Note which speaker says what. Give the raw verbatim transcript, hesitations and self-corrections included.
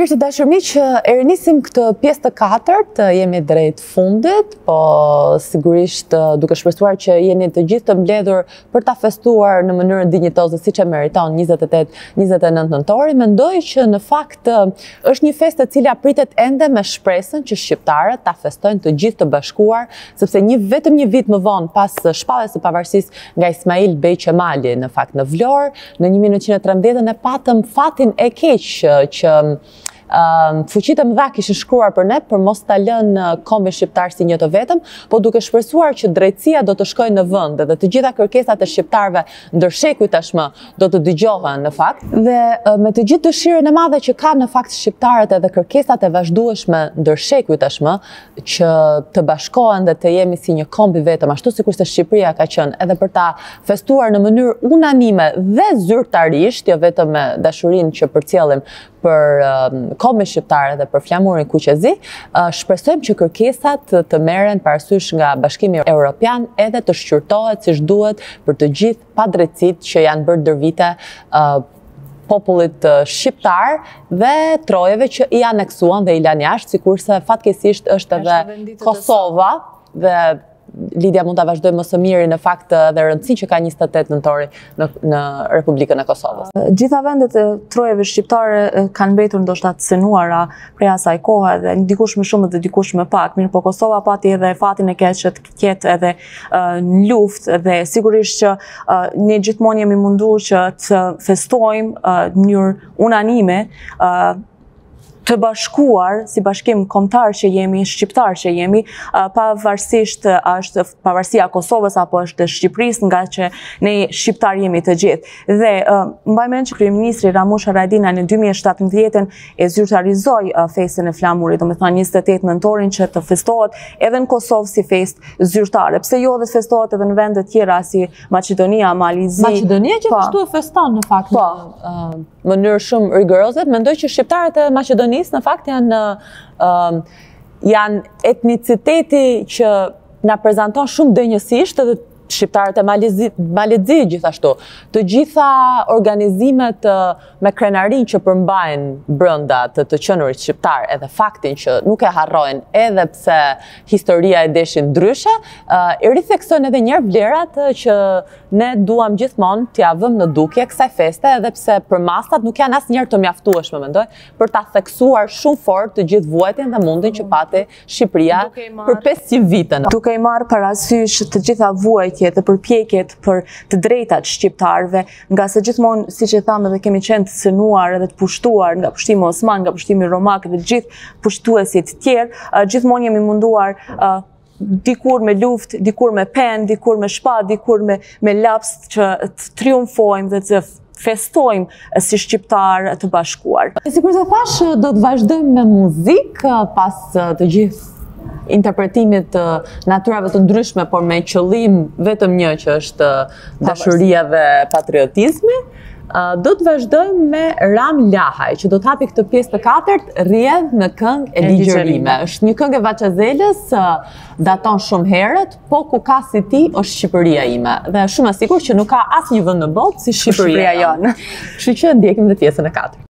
Speaker 1: Mirë të dashur miq, e rinisim këtë pjesë të katërt, jemi drejt fundit, po sigurisht duke shpresuar që jeni të gjithë të mbledhur për ta festuar në mënyrën dinjitoze siç e meriton njëzet e tetë njëzet e nëntë nëntori. Mendoj që në fakt është një festë e cila pritet ende me shpresën që shqiptarët ta festojnë të gjithë të bashkuar, sepse një vetëm një vit më vonë pas shpalljes së pavarësisë nga Ismail Bej Qemali në fakt në Vlorë, në një mijë nëntëqind e trembëdhjetë ne patëm fatin e keq që Uh, fuqitë e mëdha kishin shkruar për ne për mos ta lënë kombin shqiptar si një të vetëm, po duke shpresuar që drejtësia do të shkojë në vend dhe të gjitha kërkesat e shqiptarëve ndërshekuj tashmë do të dëgjohen në fakt. Dhe uh, me të gjithë dëshirën e madhe që kanë në fakt shqiptarët edhe kërkesat e vazhdueshme ndërshekuj tashmë që të bashkohen dhe të jemi si një komb i vetëm, ashtu sikur se Shqipëria ka qenë, edhe për ta festuar në mënyrë unanime dhe zyrtarisht, jo vetëm me dashurinë që përcjellim për um, kombin shqiptar dhe për Flamurin kuqezi, uh, shpresojmë që kërkesat të merren parasysh nga Bashkimi Evropian edhe të shqyrtohet siç duhet për të gjithë padrejtësitë që janë bërë ndër vite uh, popullit uh, shqiptar dhe trojeve që i aneksuan dhe i lanë jashtë, sikurse fatkeqësisht është edhe Kosova dhe Lidia mund ta vazhdojë më së miri në fakt dhe rëndësinë që ka njëzet e tetë nëntori në, në Republikën e Kosovës.
Speaker 2: Gjitha vendet e trojeve shqiptare kanë mbetur ndoshta të cënuara prej asaj kohe dhe dikush më shumë dhe dikush më pak. Mirë, po Kosova pati edhe fatin e keq që të ketë edhe uh, luftë dhe sigurisht që uh, ne gjithmonë jemi munduar që të festojmë uh, në mënyrë unanime, uh, të bashkuar, si bashkim kombëtar që jemi, shqiptar që jemi, pavarësisht është pavarësia Kosovës apo është Shqipërisë, nga që ne shqiptar jemi të gjithë. Dhe mbaj mend që kryeministri Ramush Haradinaj në dy mijë e shtatëmbëdhjetë e zyrtarizoi festën e Flamurit, domethënë njëzet e tetë nëntorin që të festohet edhe në Kosovë si festë zyrtare. Pse jo dhe të festohet edhe në vende tjera si Maqedonia, Malizi.
Speaker 1: Maqedonia që kështu e feston në fakt në mënyrë shumë rigoroze. Mendoj që shqiptarët e Maqedonisë në fakt janë, uh, janë etniciteti që na prezanton shumë denjësisht edhe shqiptarët e Malizi gjithashtu. Të gjitha organizimet me krenarin që përmbajnë brenda të të qenurit shqiptar edhe faktin që nuk e harrojnë edhe pse historia e deshin ndryshe, i ritheksojnë edhe njerë vlerat që ne duam gjithmonë t'ja vëmë në dukje kësaj feste, edhe pse për masat nuk janë asnjëherë të mjaftueshme, mendoj, për ta theksuar shumë fort të gjithë vuajtjen dhe mundin që pati Shqipëria për pesëqind vite.
Speaker 2: Duke i marrë parasysh të gjitha vuajtjet dhe përpjekjet për të drejtat shqiptarëve, nga se gjithmonë, siç e thamë, edhe kemi qenë të cënuar edhe të pushtuar nga pushtimi Osman, nga pushtimi Romak dhe gjithë pushtuesit tjerë, gjithmonë jemi munduar uh, dikur me luft, dikur me pen, dikur me shpat, dikur me, me laps që të triumfojmë dhe të festojmë si shqiptar të bashkuar.
Speaker 1: Sikur se thash, do të vazhdojmë me muzikë pas të gjithë interpretimit të natyrave të ndryshme, por me qëllim vetëm një që është dashuria dhe patriotizmi. Do të vazhdojmë me Ram Lahaj, që do të hapi këtë pjesë të katërt, rrjedh në këngë e ligjërime. Është një këngë e Vaçazelës, daton shumë herët, po ku ka si ti është Shqipëria ime. Dhe shumë e sigurt që nuk ka asnjë vend në botë si Shqipëria jonë. Kështu që ndjekim dhe pjesën e katërt.